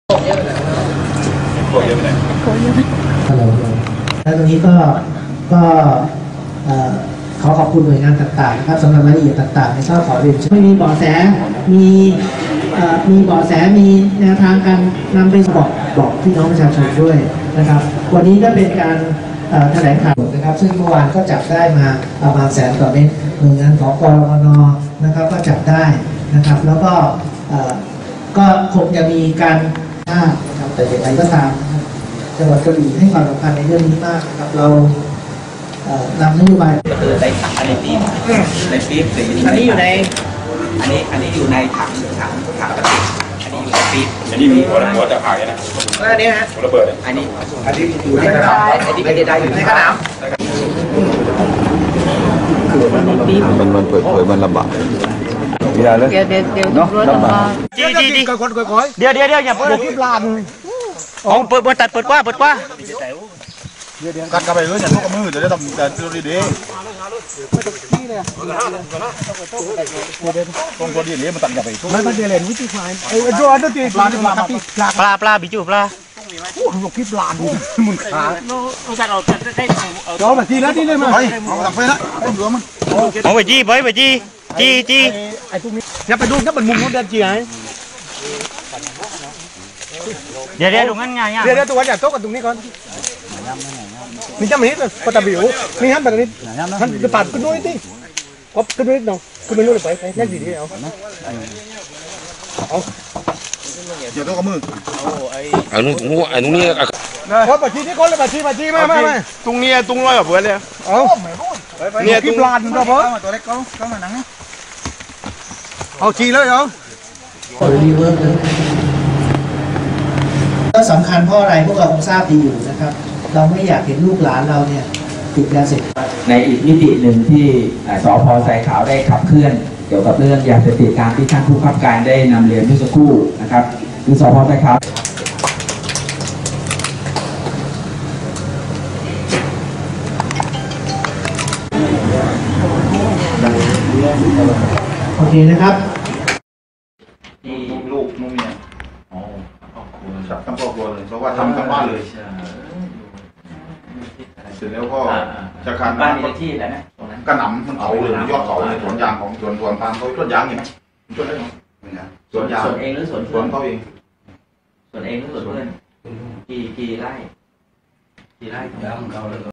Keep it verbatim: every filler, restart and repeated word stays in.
โคตรเยอะไปไหนโคตรเยอะไปไหนโคตรเยอะไปแล้วตรงนี้ก็ก็ขอขอบคุณหน่วยงานต่างๆนะครับสำหรับรายละเอียดต่างๆในก็ขอเรียนไม่มีเบาะแสมีมีเบาะแสมีแนวทางการนำไปบอกบอกพี่น้องประชาชนด้วยนะครับวันนี้ก็เป็นการแถลงข่าวนะครับซึ่งเมื่อวานก็จับได้มาประมาณแสนต่อเม็ดหน่วยงานของกรมนนะครับก็จับได้นะครับแล้วก็ก็คงจะมีการห้ามนะครับแต่อย่างไรก็ตามจังหวัดกระบี่ให้ความสำคัญในเรื่องนี้มากนะครับเรานำนโยบายก็คือได้ถังอันนี้ปี๊บในปี๊บสีอันนี้อยู่ในอันนี้อันนี้อยู่ในถังถังถังกระดาษอันนี้อยู่ในปี๊บอันนี้มีหัวหัวจะผ่านะอันนี้ฮะหัวระเบิดอันนี้อันนี้อยู่ในกระดาษอันนี้ไม่ได้ได้อยู่ในกระดาษมันมันเปิดเผยมันลำบากเดี๋ยวเดี๋ยวเดี๋ยวเดี๋ยวเนาะลำบากจีจีจีก่อนก่อนก่อนเดี๋ยวเดี๋ยวเดี๋ยวอย่าเปิดคลิปลานอ๋อเปิดเปิดตัดเปิดกว่าเปิดกว่ากัดกระไปเลยอย่าทุกมือจะได้ทำแต่ตัวดีๆตรงตัวดีเลยมันตัดกระไปไม่ไม่เดี๋ยวเล่นวิธีควายเออตัวตัวตีปลาปลาปลาปลาปลาบิจูปลาโอ้หลบคลิปลานมุนขาเราแบบทีนะทีเลยมาเอาตักไปละเอาเหลือมันเอาไปจีไปไปจีจีจีไอ้พวกนี้อย่าไปดูถ้าเป็นมุมนู้นเดินจีไงเดี๋ยวเดี๋ยวตรงนั้นไงเดี๋ยวเดี๋ยวตัวอย่าโต๊ะกันตรงนี้ก่อนมีจำนี้ปตะบิวนี่ฮะแบบนี้ท่านจะปัดขึ้นด้วยที่ก็ขึ้นด้วยน้องขึ้นไปนู่นไปไปแน่ดีดีเอาเอาเดี๋ยวต้องมือเอานุ่งนุ่งไอ้นุ่งนี่เพราะปัจจีนี่คนเลยปัจจีปัจจีมามามาตรงนี้ตรงร้อยแบบเพื่อนเลยเอาเนี่ยตรงลานเราเพราะตัวเล็กก็ก็มาหนังเอาจีเลยเอาก็สำคัญเพราะอะไรพวกเราคงทราบดีอยู่นะครับเราไม่อยากเห็นลูกหลานเราเนี่ยติดยาเสพติดในอีกมิติหนึ่งที่สพ.ทรายขาวได้ขับเคลื่อนเกี่ยวกับเรื่องยาเสพติดตามที่ท่านผู้บังคับการได้นำเรียนเมื่อสักครู่นะครับคือสพ.ทรายขาวโอเคนะครับลูกน้องเมียอ๋อจับทั้งครอบครัวเลยเพราะว่าทำทั้งบ้านเลยเสร็จแล้วก็จะคันบ้านมีที่แล้วนะตรงนั้นกระหน่ำมันเผาเลยยอดเผาในสวนยางของสวนสวนปาล์มเขาสวนยางเห็นไหมสวนได้ไหมสวนยางสวนเองหรือสวนสวนเขาเองสวนเองหรือสวนเพื่อนกี่กี่ไร่กี่ไร่ของเขาเลย